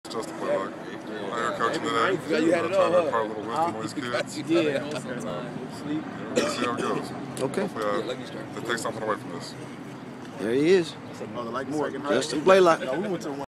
Just to Blalock. I'm here coaching today. Trying to impart a little wisdom on these kids. Yeah. We'll see how it goes. Okay. Hopefully they take something away from this. There he is. Justin Blalock.